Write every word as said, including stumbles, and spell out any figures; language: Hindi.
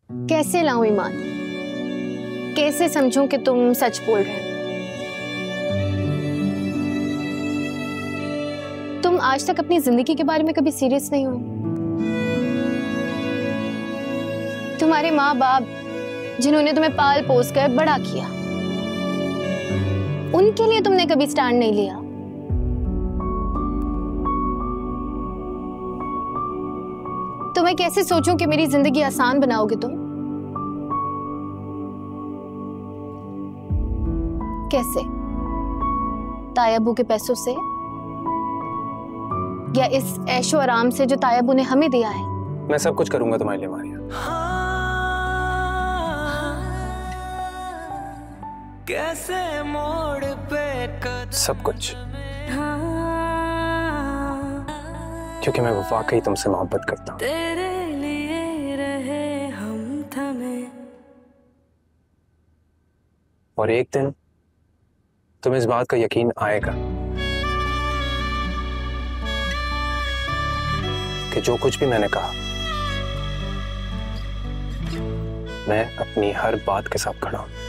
कैसे लाऊं ईमान? कैसे समझूं कि तुम सच बोल रहे हो? तुम आज तक अपनी जिंदगी के बारे में कभी सीरियस नहीं हो। तुम्हारे माँ बाप जिन्होंने तुम्हें पाल पोस कर बड़ा किया, उनके लिए तुमने कभी स्टैंड नहीं लिया। तो मैं कैसे सोचूं कि मेरी जिंदगी आसान बनाओगे तुम? कैसे? तायाबू के पैसों से या इस ऐशो आराम से जो तायाबू ने हमें दिया है? मैं सब कुछ करूंगा तुम्हारे लिए मारिया। कैसे मोड़ पे सब कुछ, क्योंकि मैं वाकई तुमसे मोहब्बत करता हूँ। तेरे लिए रहे हम थमे। और एक दिन तुम्हें इस बात का यकीन आएगा कि जो कुछ भी मैंने कहा, मैं अपनी हर बात के साथ खड़ा हूं।